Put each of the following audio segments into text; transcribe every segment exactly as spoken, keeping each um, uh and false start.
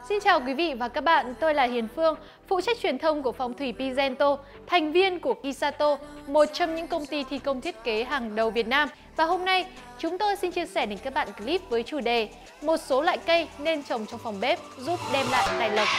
Xin chào quý vị và các bạn, tôi là Hiền Phương, phụ trách truyền thông của phong thủy Pizento, thành viên của Kisato, một trong những công ty thi công thiết kế hàng đầu Việt Nam. Và hôm nay, chúng tôi xin chia sẻ đến các bạn clip với chủ đề một số loại cây nên trồng trong phòng bếp giúp đem lại tài lộc.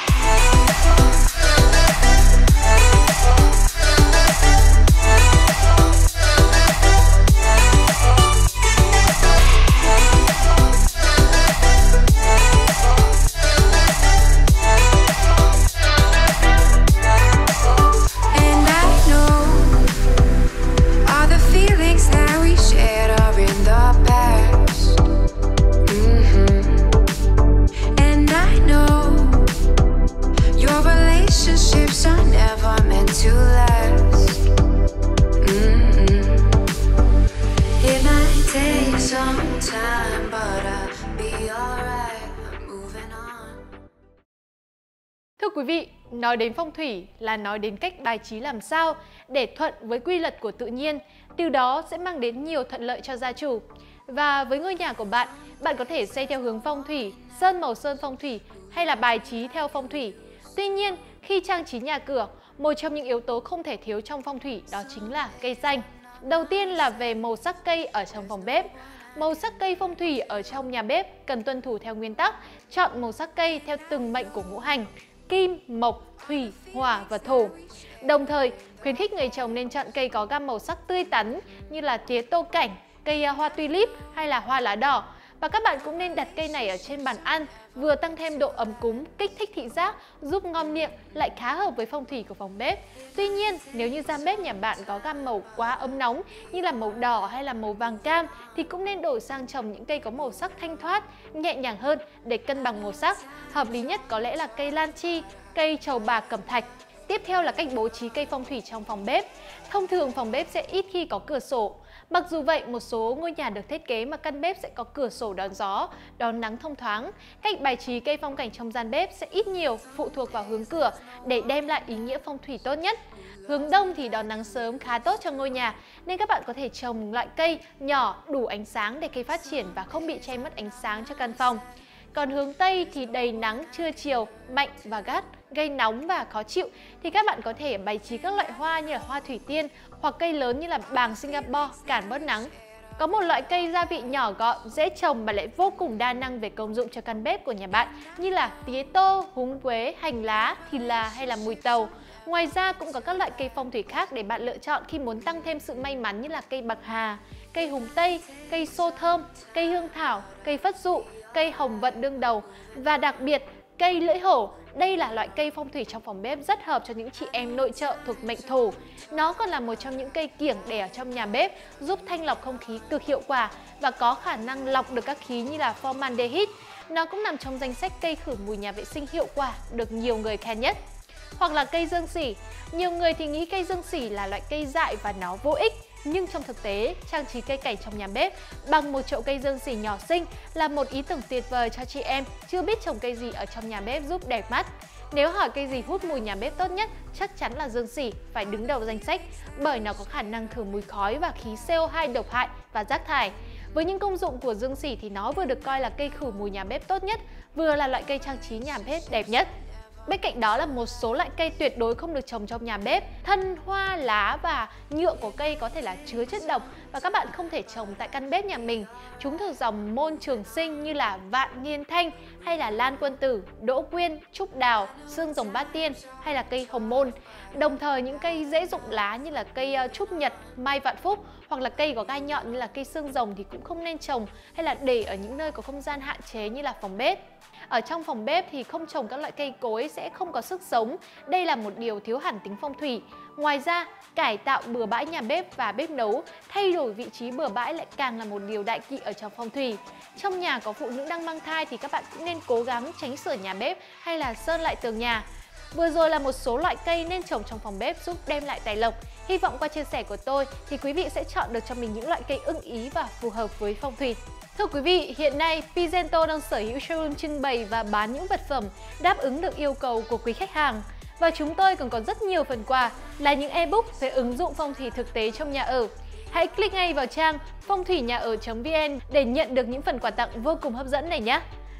Thưa quý vị, nói đến phong thủy là nói đến cách bài trí làm sao để thuận với quy luật của tự nhiên, từ đó sẽ mang đến nhiều thuận lợi cho gia chủ. Và với ngôi nhà của bạn, bạn có thể xây theo hướng phong thủy, sơn màu sơn phong thủy hay là bài trí theo phong thủy. Tuy nhiên, khi trang trí nhà cửa, một trong những yếu tố không thể thiếu trong phong thủy đó chính là cây xanh. Đầu tiên là về màu sắc cây ở trong phòng bếp. Màu sắc cây phong thủy ở trong nhà bếp cần tuân thủ theo nguyên tắc chọn màu sắc cây theo từng mệnh của ngũ hành: kim, mộc, thủy, hỏa và thổ. Đồng thời, khuyến khích người trồng nên chọn cây có gam màu sắc tươi tắn như là tía tô cảnh, cây hoa tulip hay là hoa lá đỏ. Và các bạn cũng nên đặt cây này ở trên bàn ăn, vừa tăng thêm độ ấm cúng, kích thích thị giác, giúp ngon miệng, lại khá hợp với phong thủy của phòng bếp. Tuy nhiên, nếu như gian bếp nhà bạn có gam màu quá ấm nóng như là màu đỏ hay là màu vàng cam thì cũng nên đổi sang trồng những cây có màu sắc thanh thoát, nhẹ nhàng hơn để cân bằng màu sắc. Hợp lý nhất có lẽ là cây lan chi, cây trầu bạc cẩm thạch. Tiếp theo là cách bố trí cây phong thủy trong phòng bếp. Thông thường phòng bếp sẽ ít khi có cửa sổ. Mặc dù vậy, một số ngôi nhà được thiết kế mà căn bếp sẽ có cửa sổ đón gió, đón nắng thông thoáng. Cách bài trí cây phong cảnh trong gian bếp sẽ ít nhiều phụ thuộc vào hướng cửa để đem lại ý nghĩa phong thủy tốt nhất. Hướng đông thì đón nắng sớm khá tốt cho ngôi nhà, nên các bạn có thể trồng loại cây nhỏ đủ ánh sáng để cây phát triển và không bị che mất ánh sáng cho căn phòng. Còn hướng Tây thì đầy nắng trưa chiều, mạnh và gắt, gây nóng và khó chịu, thì các bạn có thể bày trí các loại hoa như là hoa thủy tiên hoặc cây lớn như là bàng Singapore cản bớt nắng. Có một loại cây gia vị nhỏ gọn, dễ trồng mà lại vô cùng đa năng về công dụng cho căn bếp của nhà bạn như là tía tô, húng quế, hành lá, thì là hay là mùi tàu. Ngoài ra cũng có các loại cây phong thủy khác để bạn lựa chọn khi muốn tăng thêm sự may mắn như là cây bạc hà, cây húng tây, cây xô thơm, cây hương thảo, cây phất dụ, cây hồng vận đương đầu và đặc biệt cây lưỡi hổ. Đây là loại cây phong thủy trong phòng bếp rất hợp cho những chị em nội trợ thuộc mệnh thổ. Nó còn là một trong những cây kiểng để ở trong nhà bếp, giúp thanh lọc không khí cực hiệu quả và có khả năng lọc được các khí như là formaldehyde. Nó cũng nằm trong danh sách cây khử mùi nhà vệ sinh hiệu quả được nhiều người khen nhất. Hoặc là cây dương sỉ. Nhiều người thì nghĩ cây dương sỉ là loại cây dại và nó vô ích. Nhưng trong thực tế, trang trí cây cảnh trong nhà bếp bằng một chậu cây dương sỉ nhỏ xinh là một ý tưởng tuyệt vời cho chị em chưa biết trồng cây gì ở trong nhà bếp giúp đẹp mắt. Nếu hỏi cây gì hút mùi nhà bếp tốt nhất, chắc chắn là dương sỉ phải đứng đầu danh sách, bởi nó có khả năng khử mùi khói và khí xê o hai độc hại và rác thải. Với những công dụng của dương sỉ thì nó vừa được coi là cây khử mùi nhà bếp tốt nhất, vừa là loại cây trang trí nhà bếp đẹp nhất. Bên cạnh đó là một số loại cây tuyệt đối không được trồng trong nhà bếp. Thân, hoa, lá và nhựa của cây có thể là chứa chất độc và các bạn không thể trồng tại căn bếp nhà mình. Chúng thuộc dòng môn trường sinh như là vạn niên thanh hay là lan quân tử, đỗ quyên, trúc đào, xương rồng bát tiên hay là cây hồng môn. Đồng thời những cây dễ rụng lá như là cây trúc nhật, mai vạn phúc hoặc là cây có gai nhọn như là cây xương rồng thì cũng không nên trồng hay là để ở những nơi có không gian hạn chế như là phòng bếp. Ở trong phòng bếp thì không trồng các loại cây cối sẽ không có sức sống. Đây là một điều thiếu hẳn tính phong thủy. Ngoài ra, cải tạo bừa bãi nhà bếp và bếp nấu, thay đổi vị trí bừa bãi lại càng là một điều đại kỵ ở trong phong thủy. Trong nhà có phụ nữ đang mang thai thì các bạn cũng nên cố gắng tránh sửa nhà bếp hay là sơn lại tường nhà. Vừa rồi là một số loại cây nên trồng trong phòng bếp giúp đem lại tài lộc. Hy vọng qua chia sẻ của tôi thì quý vị sẽ chọn được cho mình những loại cây ưng ý và phù hợp với phong thủy. Thưa quý vị, hiện nay Pizento đang sở hữu showroom trưng bày và bán những vật phẩm đáp ứng được yêu cầu của quý khách hàng. Và chúng tôi còn có rất nhiều phần quà là những ebook về ứng dụng phong thủy thực tế trong nhà ở. Hãy click ngay vào trang phong thủy nhà ở chấm vn để nhận được những phần quà tặng vô cùng hấp dẫn này nhé!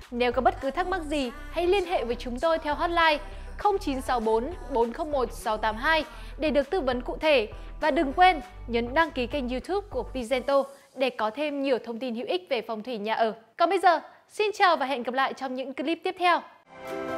Nếu có bất cứ thắc mắc gì, hãy liên hệ với chúng tôi theo hotline không chín sáu bốn bốn không một sáu tám hai để được tư vấn cụ thể. Và đừng quên nhấn đăng ký kênh YouTube của Pizento để có thêm nhiều thông tin hữu ích về phong thủy nhà ở. Còn bây giờ, xin chào và hẹn gặp lại trong những clip tiếp theo.